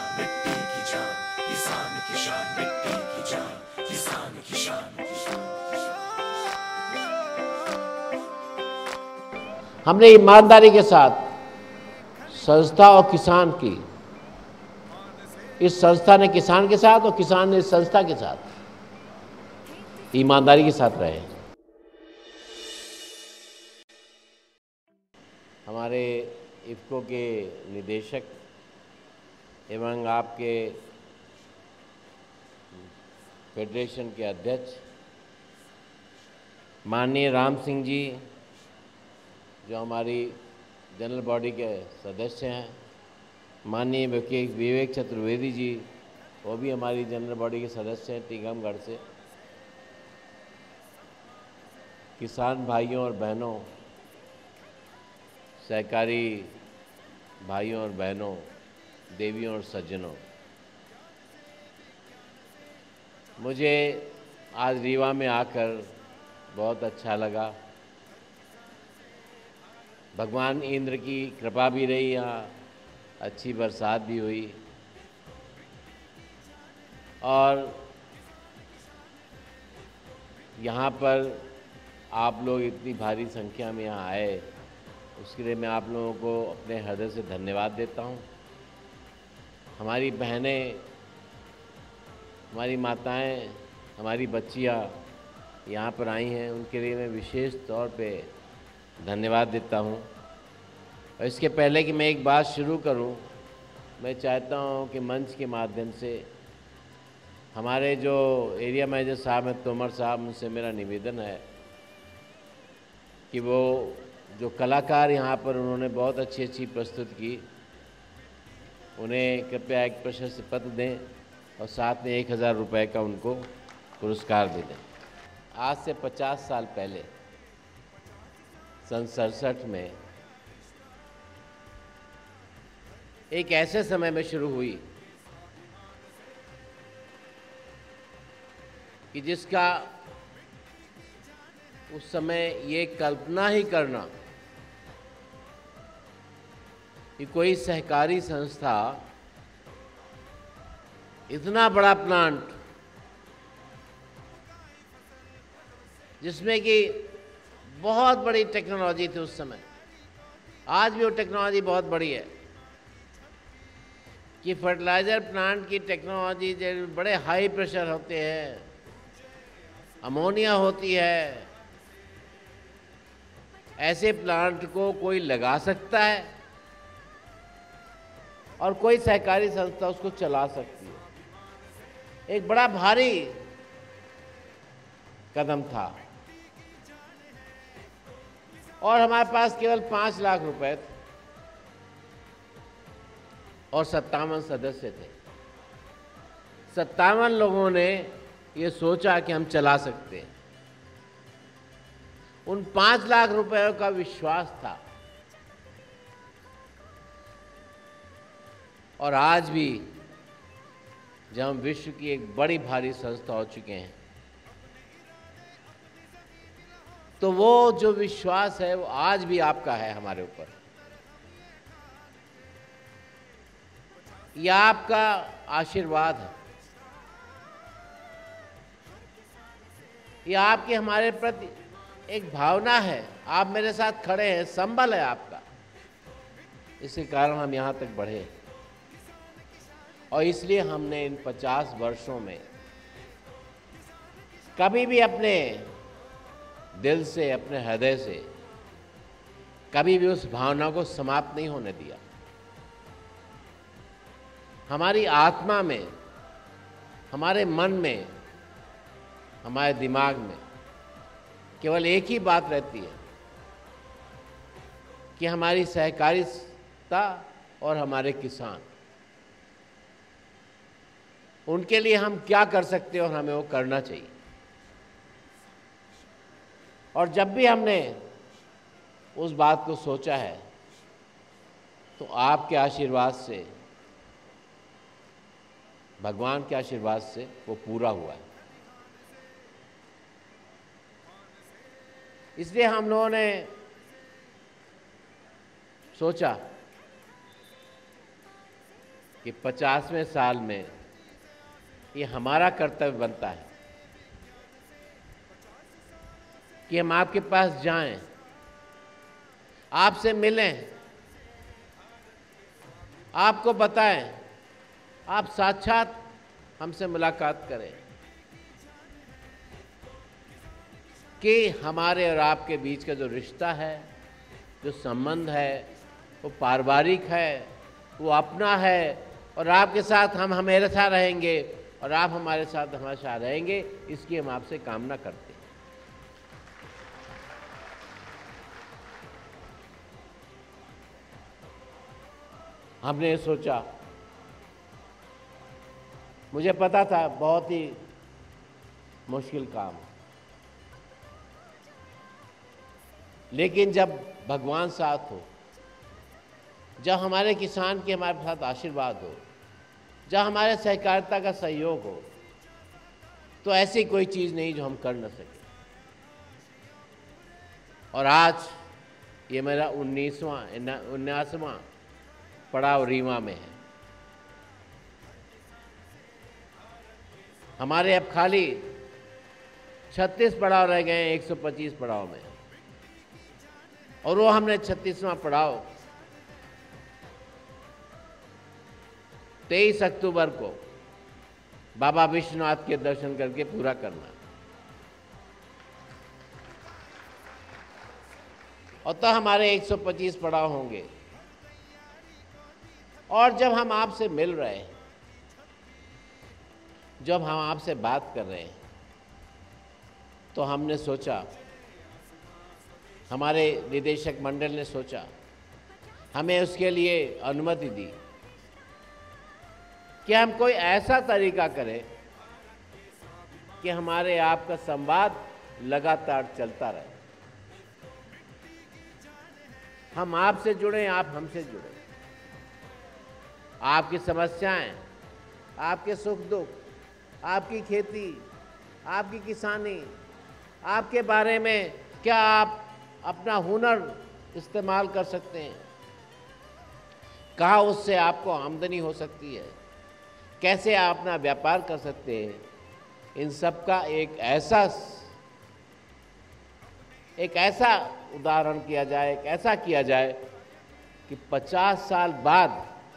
शान, मिट्टी की जान, किसान की शान, मिट्टी की जान, किसान की शान। हमने ईमानदारी के साथ संस्था और किसान की, इस संस्था ने किसान के साथ और किसान ने इस संस्था के साथ ईमानदारी के साथ रहे। हमारे इफ़को के निदेशक एवं आपके फेडरेशन के अध्यक्ष माननीय राम सिंह जी, जो हमारी जनरल बॉडी के सदस्य हैं, माननीय विवेक चतुर्वेदी जी, वो भी हमारी जनरल बॉडी के सदस्य हैं टीकमगढ़ से, किसान भाइयों और बहनों, सहकारी भाइयों और बहनों, देवियों और सज्जनों, मुझे आज रीवा में आकर बहुत अच्छा लगा। भगवान इंद्र की कृपा भी रही, यहाँ अच्छी बरसात भी हुई और यहाँ पर आप लोग इतनी भारी संख्या में यहाँ आए, उसके लिए मैं आप लोगों को अपने हृदय से धन्यवाद देता हूँ। हमारी बहनें, हमारी माताएं, हमारी बच्चियाँ यहाँ पर आई हैं, उनके लिए मैं विशेष तौर पे धन्यवाद देता हूँ। और इसके पहले कि मैं एक बात शुरू करूँ, मैं चाहता हूँ कि मंच के माध्यम से हमारे जो एरिया मैनेजर साहब हैं, तोमर साहब, उनसे मेरा निवेदन है कि वो जो कलाकार यहाँ पर उन्होंने बहुत अच्छी प्रस्तुत की, उन्हें कृपया एक प्रशस्ति पत्र दें और साथ में 1000 रुपये का उनको पुरस्कार दे दें। आज से 50 साल पहले सन 67 में एक ऐसे समय में शुरू हुई कि जिसका उस समय ये कल्पना ही करना कि कोई सहकारी संस्था इतना बड़ा प्लांट, जिसमें कि बहुत बड़ी टेक्नोलॉजी थी उस समय, आज भी वो टेक्नोलॉजी बहुत बड़ी है कि फर्टिलाइज़र प्लांट की टेक्नोलॉजी जो बड़े हाई प्रेशर होते हैं, अमोनिया होती है, ऐसे प्लांट को कोई लगा सकता है और कोई सहकारी संस्था उसको चला सकती है। एक बड़ा भारी कदम था और हमारे पास केवल 5 लाख रुपए थे और 57 सदस्य थे। 57 लोगों ने ये सोचा कि हम चला सकते हैं। उन 5 लाख रुपए का विश्वास था और आज भी जब हम विश्व की एक बड़ी भारी संस्था हो चुके हैं, तो वो जो विश्वास है वो आज भी आपका है हमारे ऊपर। यह आपका आशीर्वाद है, यह आपकी हमारे प्रति एक भावना है। आप मेरे साथ खड़े हैं, संबल है आपका, इसके कारण हम यहाँ तक बढ़े। और इसलिए हमने इन 50 वर्षों में कभी भी अपने दिल से, अपने हृदय से कभी भी उस भावना को समाप्त नहीं होने दिया। हमारी आत्मा में, हमारे मन में, हमारे दिमाग में केवल एक ही बात रहती है कि हमारी सहकारिता और हमारे किसान, उनके लिए हम क्या कर सकते हैं और हमें वो करना चाहिए। और जब भी हमने उस बात को सोचा है तो आपके आशीर्वाद से, भगवान के आशीर्वाद से वो पूरा हुआ है। इसलिए हम लोगों ने सोचा कि 50वें साल में ये हमारा कर्तव्य बनता है कि हम आपके पास जाएं, आपसे मिलें, आपको बताएं, आप साक्षात हमसे मुलाकात करें कि हमारे और आपके बीच का जो रिश्ता है, जो संबंध है, वो पारिवारिक है, वो अपना है, और आपके साथ हम हमेशा रहेंगे और आप हमारे साथ हमेशा रहेंगे, इसकी हम आपसे कामना करते हैं। हमने सोचा, मुझे पता था बहुत ही मुश्किल काम, लेकिन जब भगवान साथ हो, जब हमारे किसान के हमारे साथ आशीर्वाद हो, जब हमारे सहकारिता का सहयोग हो, तो ऐसी कोई चीज़ नहीं जो हम कर न सके। और आज ये मेरा 79वां पड़ाव रीवा में है। हमारे अब खाली 36 पड़ाव रह गए हैं 125 पड़ाव में, और वो हमने 36वां पड़ाव 23 अक्टूबर को बाबा विश्वनाथ के दर्शन करके पूरा करना। और तो हमारे 125 पड़ाव होंगे। और जब हम आपसे मिल रहे हैं, जब हम आपसे बात कर रहे हैं, तो हमने सोचा, हमारे निदेशक मंडल ने सोचा, हमें उसके लिए अनुमति दी कि हम कोई ऐसा तरीका करें कि हमारे आपका संवाद लगातार चलता रहे। हम आपसे जुड़ें, आप हमसे जुड़ें। आपकी समस्याएं, आपके सुख दुख, आपकी खेती, आपकी किसानी, आपके बारे में क्या आप अपना हुनर इस्तेमाल कर सकते हैं, कहाँ उससे आपको आमदनी हो सकती है, कैसे आप अपना व्यापार कर सकते हैं, इन सब का एक ऐसा उदाहरण किया जाए, एक ऐसा किया जाए कि 50 साल बाद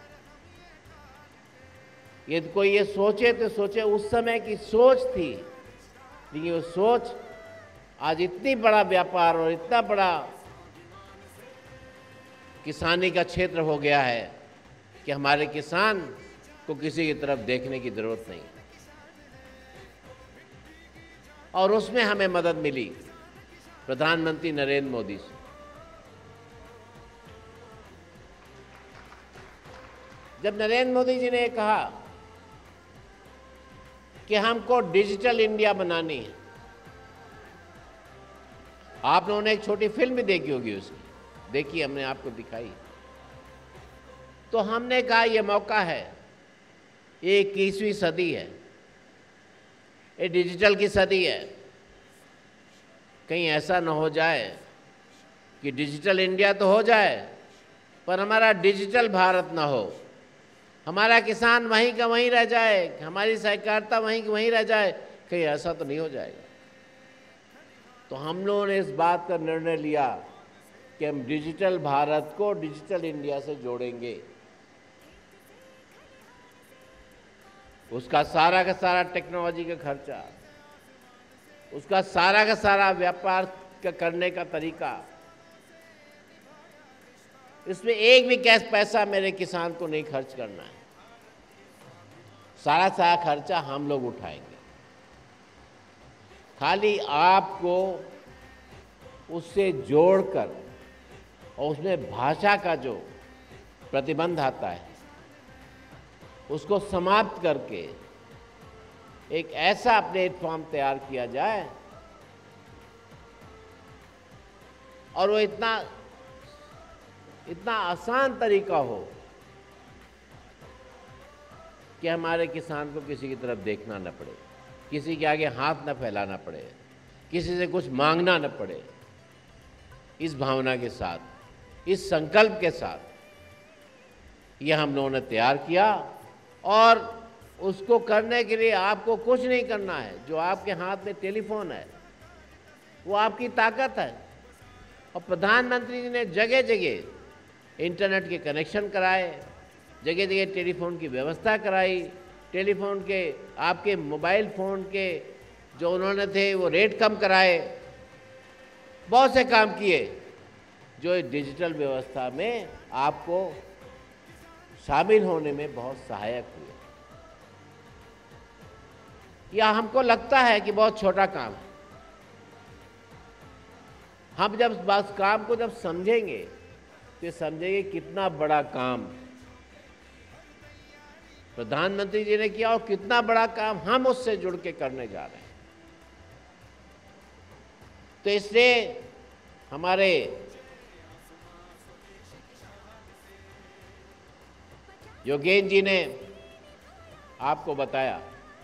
यदि कोई ये सोचे तो सोचे, उस समय की सोच थी, लेकिन वो सोच आज इतनी बड़ा व्यापार और इतना बड़ा किसानी का क्षेत्र हो गया है कि हमारे किसान को किसी की तरफ देखने की जरूरत नहीं। और उसमें हमें मदद मिली प्रधानमंत्री नरेंद्र मोदी से। जब नरेंद्र मोदी जी ने कहा कि हमको डिजिटल इंडिया बनानी है, आप लोगों ने एक छोटी फिल्म भी देखी होगी, उसकी देखी, हमने आपको दिखाई, तो हमने कहा यह मौका है, ये 21वीं सदी है, ये डिजिटल की सदी है। कहीं ऐसा न हो जाए कि डिजिटल इंडिया तो हो जाए पर हमारा डिजिटल भारत ना हो, हमारा किसान वहीं का वहीं रह जाए, हमारी सहकारिता वहीं की वहीं रह जाए, कहीं ऐसा तो नहीं हो जाएगा। तो हम लोगों ने इस बात का निर्णय लिया कि हम डिजिटल भारत को डिजिटल इंडिया से जोड़ेंगे। उसका सारा का सारा टेक्नोलॉजी का खर्चा, उसका सारा का सारा व्यापार का करने का तरीका, इसमें एक भी कैश पैसा मेरे किसान को नहीं खर्च करना है, सारा सारा खर्चा हम लोग उठाएंगे। खाली आपको उससे जोड़कर और उसमें भाषा का जो प्रतिबंध आता है उसको समाप्त करके एक ऐसा प्लेटफॉर्म तैयार किया जाए, और वो इतना आसान तरीका हो कि हमारे किसान को किसी की तरफ देखना न पड़े, किसी के आगे हाथ न फैलाना पड़े, किसी से कुछ मांगना न पड़े। इस भावना के साथ, इस संकल्प के साथ यह हम लोगों ने तैयार किया और उसको करने के लिए आपको कुछ नहीं करना है। जो आपके हाथ में टेलीफोन है वो आपकी ताकत है। और प्रधानमंत्री जी ने जगह जगह इंटरनेट के कनेक्शन कराए, जगह जगह टेलीफोन की व्यवस्था कराई, टेलीफोन के आपके मोबाइल फ़ोन के जो उन्होंने थे वो रेट कम कराए, बहुत से काम किए जो डिजिटल व्यवस्था में आपको शामिल होने में बहुत सहायक हुए। या हमको लगता है कि बहुत छोटा काम है। हम जब बस काम को जब समझेंगे तो समझेंगे कितना बड़ा काम प्रधानमंत्री जी ने किया और कितना बड़ा काम हम उससे जुड़ के करने जा रहे हैं। तो इसलिए हमारे योगेंद्र जी ने आपको बताया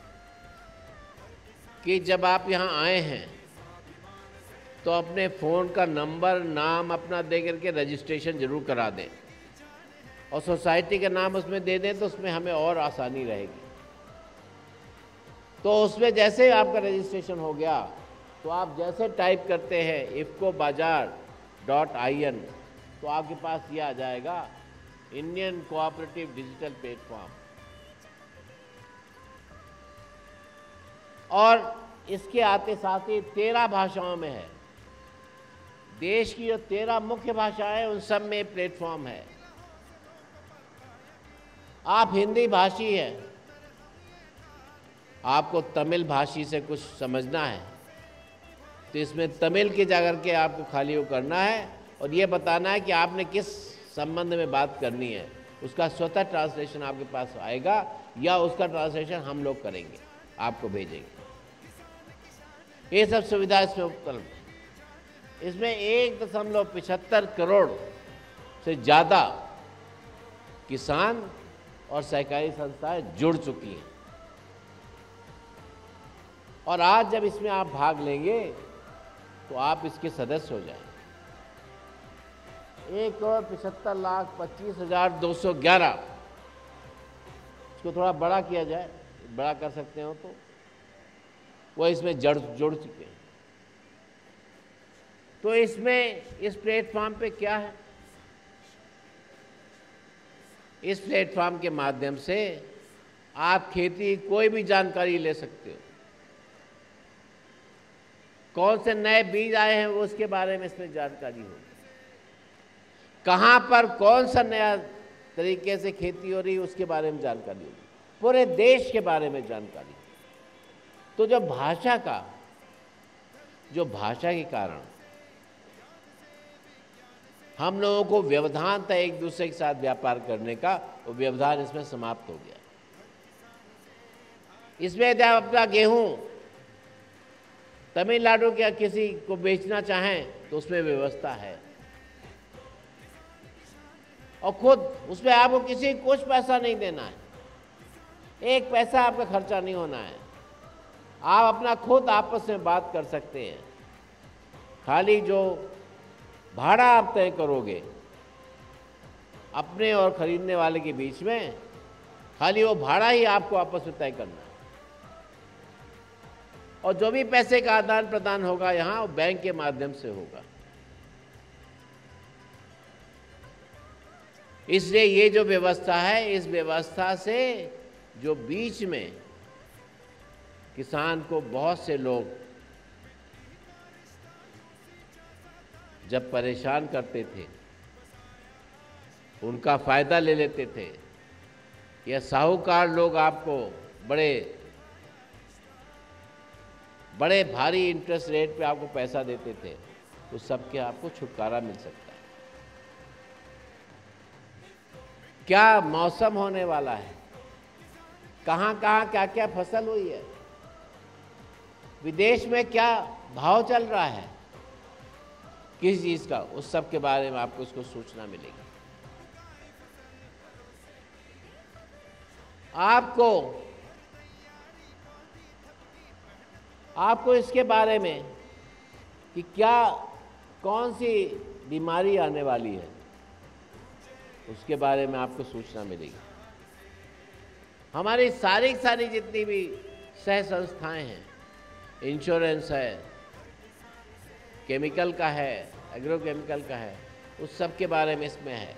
कि जब आप यहाँ आए हैं तो अपने फ़ोन का नंबर, नाम अपना दे करके रजिस्ट्रेशन ज़रूर करा दें और सोसाइटी का नाम उसमें दे दें तो उसमें हमें और आसानी रहेगी। तो उसमें जैसे आपका रजिस्ट्रेशन हो गया तो आप जैसे टाइप करते हैं ifcobazaar.in तो आपके पास ये आ जाएगा इंडियन कोऑपरेटिव डिजिटल प्लेटफॉर्म। और इसके आते साथ ही 13 भाषाओं में है। देश की जो 13 मुख्य भाषाएं उन सब में प्लेटफॉर्म है। आप हिंदी भाषी हैं, आपको तमिल भाषी से कुछ समझना है तो इसमें तमिल की जाकर के आपको खाली वो करना है और ये बताना है कि आपने किस संबंध में बात करनी है। उसका स्वतः ट्रांसलेशन आपके पास आएगा या उसका ट्रांसलेशन हम लोग करेंगे, आपको भेजेंगे। ये सब सुविधा इसमें उपलब्ध है। इसमें 1.75 करोड़ से ज़्यादा किसान और सहकारी संस्थाएं जुड़ चुकी हैं। और आज जब इसमें आप भाग लेंगे तो आप इसके सदस्य हो जाएंगे। 1,75,25,211 इसको थोड़ा बड़ा किया जाए, बड़ा कर सकते हो तो वो इसमें जुड़ चुके हैं। तो इसमें इस प्लेटफॉर्म पे क्या है? इस प्लेटफॉर्म के माध्यम से आप खेती कोई भी जानकारी ले सकते हो। कौन से नए बीज आए हैं वो उसके बारे में इसमें जानकारी होगी। कहाँ पर कौन सा नया तरीके से खेती हो रही है उसके बारे में जानकारी होगी। पूरे देश के बारे में जानकारी। तो जो भाषा के कारण हम लोगों को व्यवधान था एक दूसरे के साथ व्यापार करने का, वो व्यवधान इसमें समाप्त हो गया। इसमें यदि आप अपना गेहूं तमिलनाडु के किसी को बेचना चाहें तो उसमें व्यवस्था है और खुद उसमें आपको किसी को कुछ पैसा नहीं देना है, एक पैसा आपका खर्चा नहीं होना है। आप अपना खुद आपस में बात कर सकते हैं। खाली जो भाड़ा आप तय करोगे अपने और खरीदने वाले के बीच में, खाली वो भाड़ा ही आपको आपस में तय करना है। और जो भी पैसे का आदान प्रदान होगा यहाँ वो बैंक के माध्यम से होगा। इसलिए ये जो व्यवस्था है, इस व्यवस्था से जो बीच में किसान को बहुत से लोग जब परेशान करते थे, उनका फ़ायदा ले लेते थे, या साहूकार लोग आपको बड़े भारी इंटरेस्ट रेट पे आपको पैसा देते थे, तो सबके आपको छुटकारा मिल सकता है। क्या मौसम होने वाला है, कहाँ कहाँ क्या क्या फसल हुई है, विदेश में क्या भाव चल रहा है, किस चीज़ का, उस सब के बारे में आपको उसको सूचना मिलेगी। आपको इसके बारे में कि क्या कौन सी बीमारी आने वाली है उसके बारे में आपको सूचना मिलेगी। हमारी सारी जितनी भी सह संस्थाएं हैं, इंश्योरेंस है, केमिकल का है, एग्रोकेमिकल का है, उस सब के बारे में इसमें है।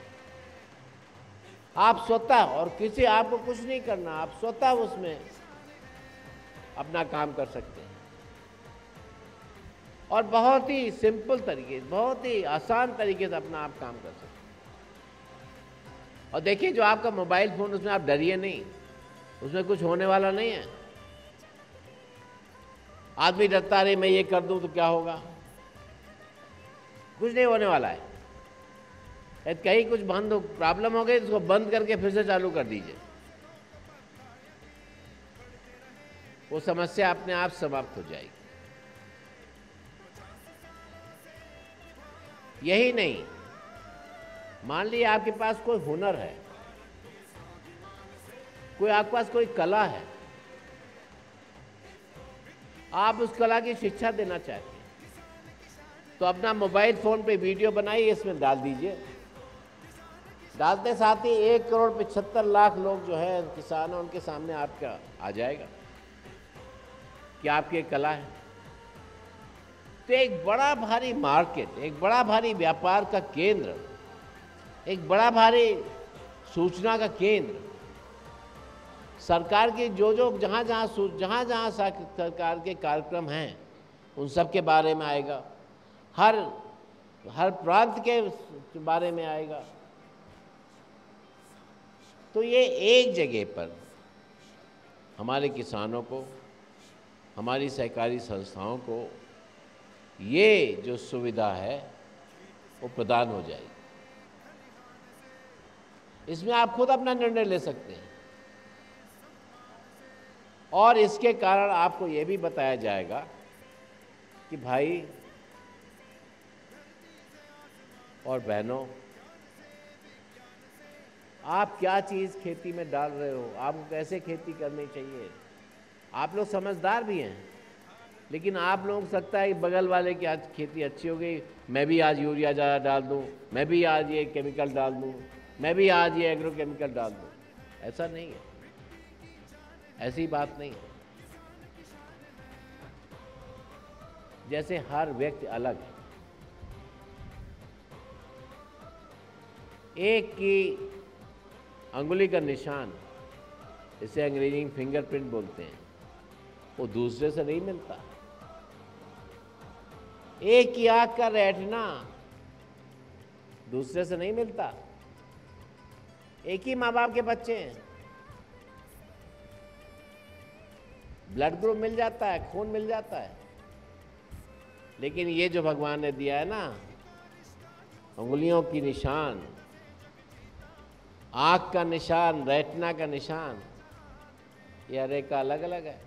आप स्वतः, और किसी आपको कुछ नहीं करना, आप स्वतः उसमें अपना काम कर सकते हैं और बहुत ही सिंपल तरीके, बहुत ही आसान तरीके से अपना आप काम कर सकते हैं। और देखिए, जो आपका मोबाइल फोन, उसमें आप डरिए नहीं, उसमें कुछ होने वाला नहीं है। आदमी डरता रहे मैं ये कर दूं तो क्या होगा, कुछ नहीं होने वाला है। कहीं कुछ बंद हो, प्रॉब्लम हो गई तो उसको बंद करके फिर से चालू कर दीजिए, वो समस्या अपने आप समाप्त हो जाएगी। यही नहीं, मान लीजिए आपके पास कोई हुनर है, कोई आपके पास कोई कला है, आप उस कला की शिक्षा देना चाहते हैं, तो अपना मोबाइल फोन पे वीडियो बनाइए, इसमें डाल दीजिए। डालते साथ ही 1,75,00,000 लोग जो है किसान हैं, उनके सामने आपका आ जाएगा कि आपकी एक कला है। तो एक बड़ा भारी मार्केट, एक बड़ा भारी व्यापार का केंद्र, एक बड़ा भारी सूचना का केंद्र, सरकार की जो जहाँ जहाँ सरकार के कार्यक्रम हैं उन सब के बारे में आएगा, हर प्रांत के बारे में आएगा। तो ये एक जगह पर हमारे किसानों को, हमारी सहकारी संस्थाओं को ये जो सुविधा है वो प्रदान हो जाएगी। इसमें आप खुद अपना निर्णय ले सकते हैं और इसके कारण आपको ये भी बताया जाएगा कि भाई और बहनों, आप क्या चीज़ खेती में डाल रहे हो, आपको कैसे खेती करनी चाहिए। आप लोग समझदार भी हैं, लेकिन आप लोगों को लगता है कि बगल वाले की आज खेती अच्छी हो गई, मैं भी आज यूरिया ज़्यादा डाल दूं, मैं भी आज ये केमिकल डाल दूं, मैं भी आज ये एग्रोकेमिकल डाल दूं। ऐसा नहीं है, ऐसी बात नहीं है। जैसे हर व्यक्ति अलग है, एक की अंगुली का निशान, इसे अंग्रेजी में फिंगरप्रिंट बोलते हैं, वो दूसरे से नहीं मिलता। एक की आंख का रेटिना दूसरे से नहीं मिलता। एक ही माँ बाप के बच्चे हैं, ब्लड ग्रुप मिल जाता है, खून मिल जाता है, लेकिन ये जो भगवान ने दिया है ना, उंगलियों की निशान, आंख का निशान, रेटिना का निशान, ये हर एक का अलग अलग है।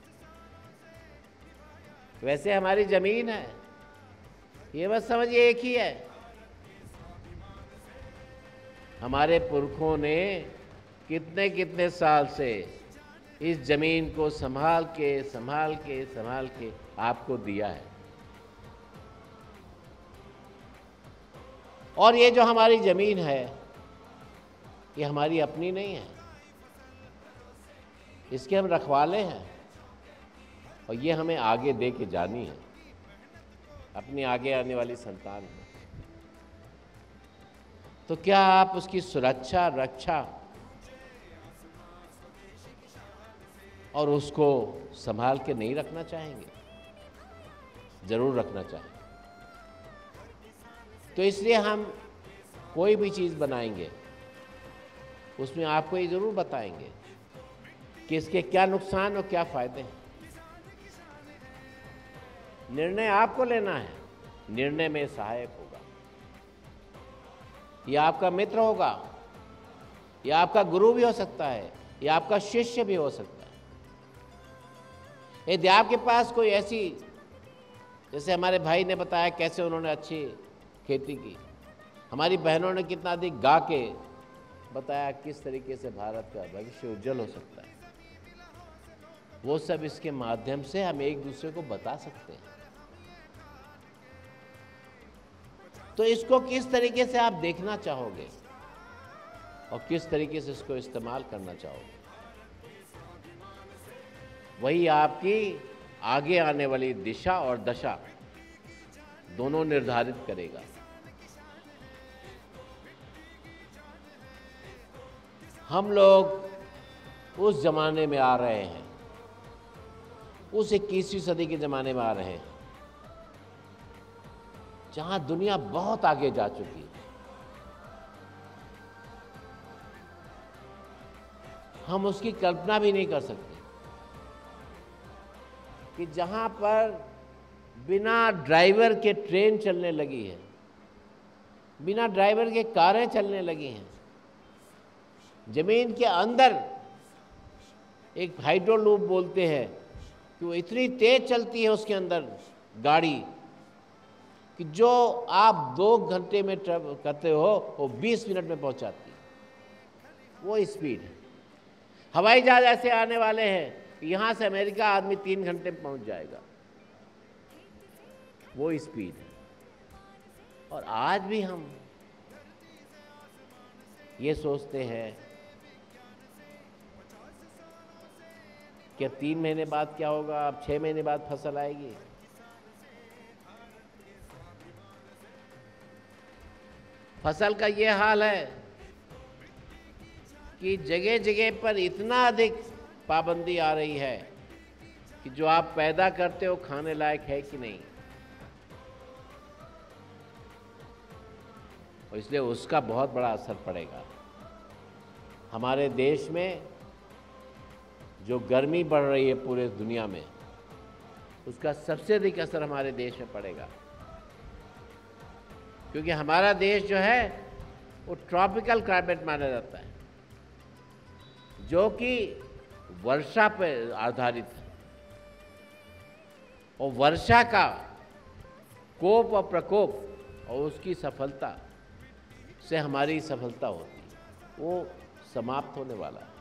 वैसे हमारी जमीन है, ये बस समझिए एक ही है। हमारे पुरखों ने कितने कितने साल से इस जमीन को संभाल के आपको दिया है। और ये जो हमारी जमीन है, ये हमारी अपनी नहीं है, इसके हम रखवाले हैं और ये हमें आगे दे के जानी है अपनी आगे आने वाली संतान को। तो क्या आप उसकी सुरक्षा, रक्षा और उसको संभाल के नहीं रखना चाहेंगे? जरूर रखना चाहेंगे। तो इसलिए हम कोई भी चीज़ बनाएंगे उसमें आपको ये जरूर बताएंगे कि इसके क्या नुकसान और क्या फायदे हैं। निर्णय आपको लेना है, निर्णय में सहायक होगा, यह आपका मित्र होगा, यह आपका गुरु भी हो सकता है, यह आपका शिष्य भी हो सकता है। यदि आपके पास कोई ऐसी, जैसे हमारे भाई ने बताया कैसे उन्होंने अच्छी खेती की, हमारी बहनों ने कितना अधिक गा के बताया किस तरीके से भारत का भविष्य उज्जवल हो सकता है, वो सब इसके माध्यम से हम एक दूसरे को बता सकते हैं। तो इसको किस तरीके से आप देखना चाहोगे और किस तरीके से इसको इस्तेमाल करना चाहोगे, वही आपकी आगे आने वाली दिशा और दशा दोनों निर्धारित करेगा। हम लोग उस जमाने में आ रहे हैं, उस 21वीं सदी के जमाने में आ रहे हैं जहां दुनिया बहुत आगे जा चुकी है। हम उसकी कल्पना भी नहीं कर सकते कि जहां पर बिना ड्राइवर के ट्रेन चलने लगी है, बिना ड्राइवर के कारें चलने लगी हैं, जमीन के अंदर एक हाइड्रो लूप बोलते हैं कि वो इतनी तेज चलती है उसके अंदर गाड़ी कि जो आप 2 घंटे में ट्रैवल करते हो वो 20 मिनट में पहुंचाती है। वो स्पीड है। हवाई जहाज ऐसे आने वाले हैं कि यहां से अमेरिका आदमी 3 घंटे में पहुंच जाएगा। वो स्पीड है। और आज भी हम ये सोचते हैं कि अब 3 महीने बाद क्या होगा, अब 6 महीने बाद फसल आएगी। फसल का ये हाल है कि जगह जगह पर इतना अधिक पाबंदी आ रही है कि जो आप पैदा करते हो खाने लायक है कि नहीं, और इसलिए उसका बहुत बड़ा असर पड़ेगा। हमारे देश में जो गर्मी बढ़ रही है पूरे दुनिया में, उसका सबसे अधिक असर हमारे देश में पड़ेगा, क्योंकि हमारा देश जो है वो ट्रॉपिकल क्लाइमेट माना जाता है, जो कि वर्षा पर आधारित है। और वर्षा का कोप और प्रकोप और उसकी सफलता से हमारी सफलता होती है, वो समाप्त होने वाला है।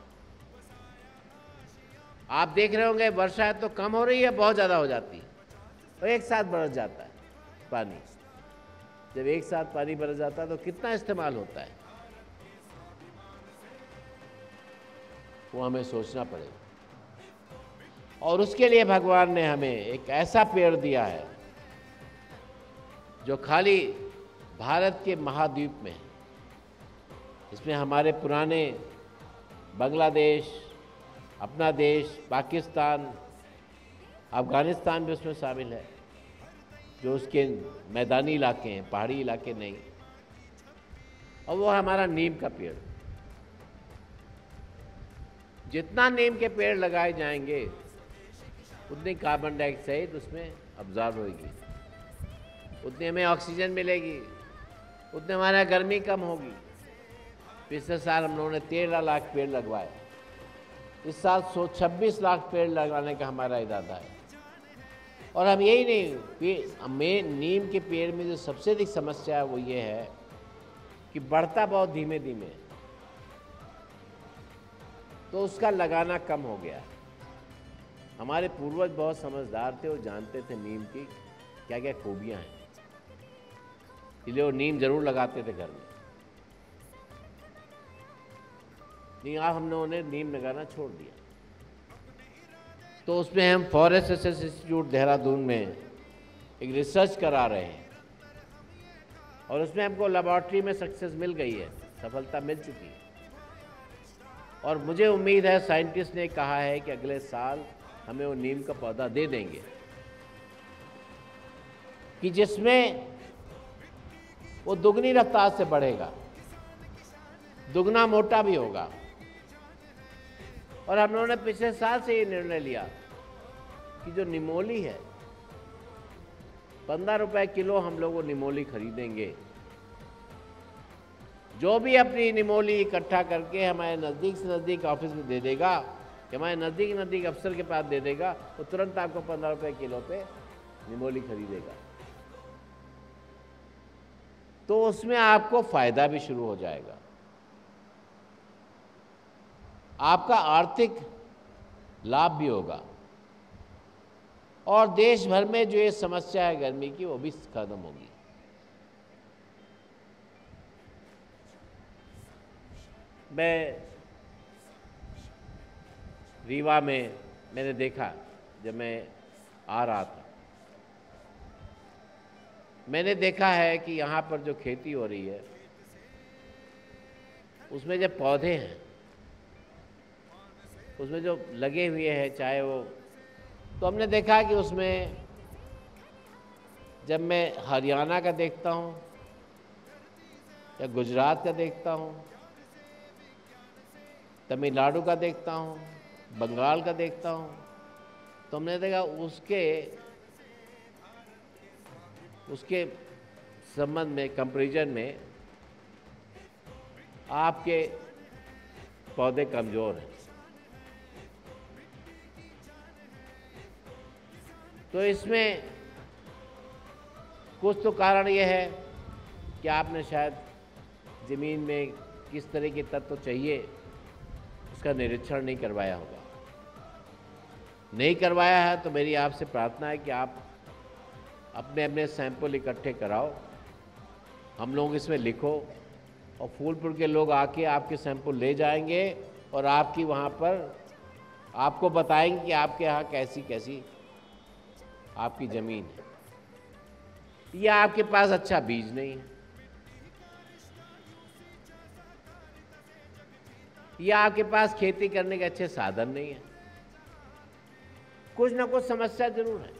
आप देख रहे होंगे वर्षा तो कम हो रही है, बहुत ज़्यादा हो जाती है, और एक साथ बरस जाता है पानी। जब एक साथ पानी बरस जाता है तो कितना इस्तेमाल होता है, वो हमें सोचना पड़ेगा। और उसके लिए भगवान ने हमें एक ऐसा पेड़ दिया है जो खाली भारत के महाद्वीप में है। इसमें हमारे पुराने बांग्लादेश, अपना देश, पाकिस्तान, अफगानिस्तान भी उसमें शामिल है, जो उसके मैदानी इलाके हैं, पहाड़ी इलाके नहीं। और वो हमारा नीम का पेड़। जितना नीम के पेड़ लगाए जाएंगे उतनी कार्बन डाइऑक्साइड उसमें अब्जॉर्ब होगी, उतनी हमें ऑक्सीजन मिलेगी, उतने हमारा गर्मी कम होगी। पिछले साल हम लोगों ने 13 लाख पेड़ लगवाए, इस साल 126 लाख पेड़ लगाने का हमारा इरादा है। और हम यही नहीं, हमें नीम के पेड़ में जो सबसे अधिक समस्या है वो ये है कि बढ़ता बहुत धीमे धीमे, तो उसका लगाना कम हो गया। हमारे पूर्वज बहुत समझदार थे और जानते थे नीम की क्या क्या खूबियां हैं, इसलिए वो नीम जरूर लगाते थे घर में। नहीं, अब हम लोगों ने नीम लगाना छोड़ दिया। तो उसमें हम फॉरेस्ट रिसर्च इंस्टीट्यूट देहरादून में एक रिसर्च करा रहे हैं, और उसमें हमको लेबॉर्ट्री में सक्सेस मिल गई है, सफलता मिल चुकी है। और मुझे उम्मीद है, साइंटिस्ट ने कहा है कि अगले साल हमें वो नीम का पौधा दे देंगे कि जिसमें वो दुगनी रफ्तार से बढ़ेगा, दुगना मोटा भी होगा। और हम लोगों ने पिछले साल से ये निर्णय लिया कि जो निमोली है, 15 रुपए किलो हम लोग वो निमोली खरीदेंगे। जो भी अपनी निमोली इकट्ठा करके हमारे नज़दीक से नज़दीक ऑफिस में दे देगा, हमारे नज़दीक अफसर के पास दे देगा, वो तुरंत आपको 15 रुपए किलो पे निमोली खरीदेगा। तो उसमें आपको फायदा भी शुरू हो जाएगा, आपका आर्थिक लाभ भी होगा, और देश भर में जो ये समस्या है गर्मी की, वो भी खत्म होगी। मैं रीवा में मैंने देखा जब मैं आ रहा था, मैंने देखा है कि यहाँ पर जो खेती हो रही है उसमें जो पौधे हैं, उसमें जो लगे हुए हैं, चाहे वो, तो हमने देखा कि उसमें जब मैं हरियाणा का देखता हूँ या गुजरात का देखता हूँ, तमिलनाडु का देखता हूँ, बंगाल का देखता हूँ, तो हमने देखा उसके संबंध में, कंपैरिजन में आपके पौधे कमज़ोर हैं। तो इसमें कुछ तो कारण ये है कि आपने शायद ज़मीन में किस तरह के तत्व चाहिए उसका निरीक्षण नहीं करवाया होगा। नहीं करवाया है तो मेरी आपसे प्रार्थना है कि आप अपने अपने सैंपल इकट्ठे कराओ, हम लोग इसमें लिखो, और फूलपुर के लोग आके आपके सैंपल ले जाएंगे और आपकी वहाँ पर आपको बताएंगे कि आपके यहाँ कैसी कैसी आपकी ज़मीन है, या आपके पास अच्छा बीज नहीं है, या आपके पास खेती करने के अच्छे साधन नहीं है। कुछ ना कुछ समस्या जरूर है।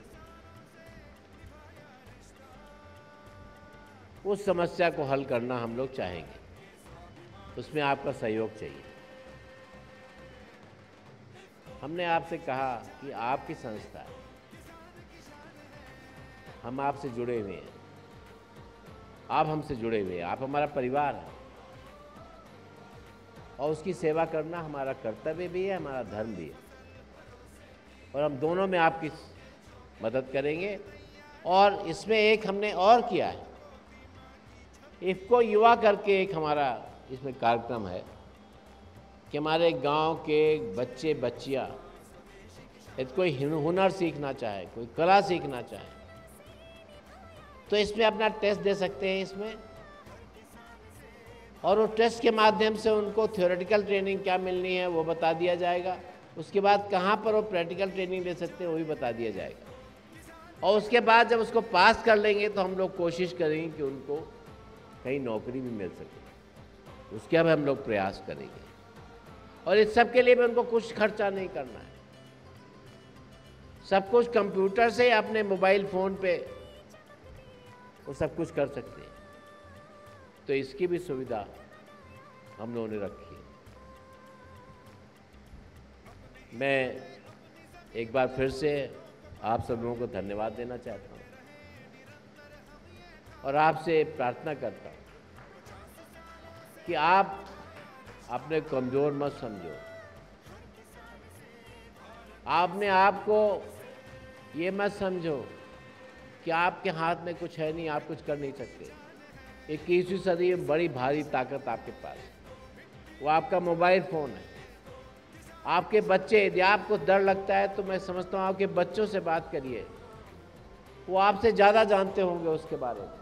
उस समस्या को हल करना हम लोग चाहेंगे, उसमें आपका सहयोग चाहिए। हमने आपसे कहा कि आपकी संस्था है, हम आपसे जुड़े हुए हैं, आप हमसे जुड़े हुए हैं, आप हमारा परिवार है, और उसकी सेवा करना हमारा कर्तव्य भी है, हमारा धर्म भी है, और हम दोनों में आपकी मदद करेंगे। और इसमें एक हमने और किया है, इफ़को युवा करके एक हमारा इसमें कार्यक्रम है कि हमारे गांव के बच्चे बच्चियां यदि कोई हुनर सीखना चाहे, कोई कला सीखना चाहे, तो इसमें अपना टेस्ट दे सकते हैं इसमें, और वो टेस्ट के माध्यम से उनको थ्योरेटिकल ट्रेनिंग क्या मिलनी है वो बता दिया जाएगा। उसके बाद कहाँ पर वो प्रैक्टिकल ट्रेनिंग ले सकते हैं वो भी बता दिया जाएगा। और उसके बाद जब उसको पास कर लेंगे तो हम लोग कोशिश करेंगे कि उनको कहीं नौकरी भी मिल सके, उसके अब हम लोग प्रयास करेंगे। और इस सब के लिए भी उनको कुछ खर्चा नहीं करना है, सब कुछ कंप्यूटर से अपने मोबाइल फ़ोन पे वो सब कुछ कर सकते हैं। तो इसकी भी सुविधा हम लोगों ने रखी है। मैं एक बार फिर से आप सब लोगों को धन्यवाद देना चाहता हूँ और आपसे प्रार्थना करता हूँ कि आप अपने कमज़ोर मत समझो, आपने आपको ये मत समझो कि आपके हाथ में कुछ है नहीं, आप कुछ कर नहीं सकते। 21वीं सदी में बड़ी भारी ताकत आपके पास, वो आपका मोबाइल फ़ोन है। आपके बच्चे, यदि आपको डर लगता है तो मैं समझता हूँ आपके बच्चों से बात करिए, वो आपसे ज़्यादा जानते होंगे उसके बारे में,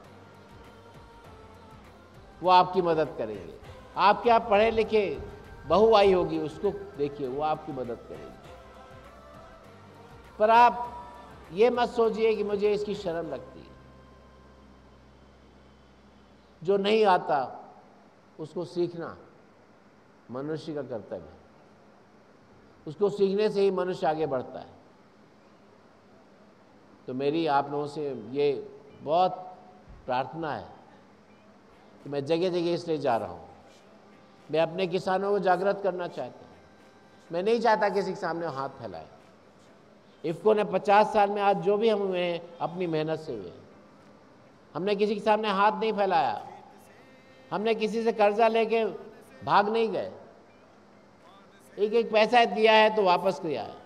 वो आपकी मदद करेंगे। आपके यहाँ पढ़े लिखे बहू आई होगी, उसको देखिए, वो आपकी मदद करेगी। पर आप ये मत सोचिए कि मुझे इसकी शर्म लगती है। जो नहीं आता उसको सीखना मनुष्य का कर्तव्य है, उसको सीखने से ही मनुष्य आगे बढ़ता है। तो मेरी आप लोगों से ये बहुत प्रार्थना है कि मैं जगह जगह इसलिए जा रहा हूँ, मैं अपने किसानों को जागृत करना चाहता हूँ। मैं नहीं चाहता किसी के सामने हाथ फैलाए। इफ़को ने 50 साल में आज जो भी हम हुए हैं अपनी मेहनत से हुए हैं। हमने किसी के सामने हाथ नहीं फैलाया, हमने किसी से कर्जा लेके भाग नहीं गए, एक एक पैसा दिया है तो वापस किया है।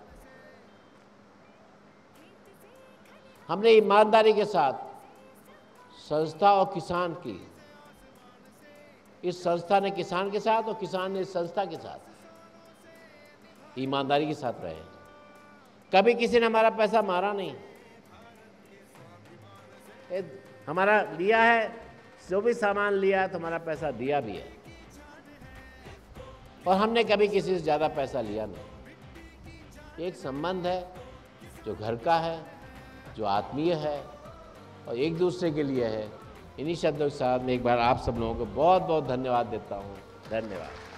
हमने ईमानदारी के साथ संस्था और किसान की, इस संस्था ने किसान के साथ और किसान ने इस संस्था के साथ ईमानदारी के साथ रहे। कभी किसी ने हमारा पैसा मारा नहीं, हमारा लिया है, जो भी सामान लिया है तो हमारा पैसा दिया भी है, और हमने कभी किसी से ज़्यादा पैसा लिया नहीं। ये एक संबंध है जो घर का है, जो आत्मीय है और एक दूसरे के लिए है। इन्हीं शब्दों के साथ मैं एक बार आप सब लोगों को बहुत बहुत धन्यवाद देता हूँ। धन्यवाद।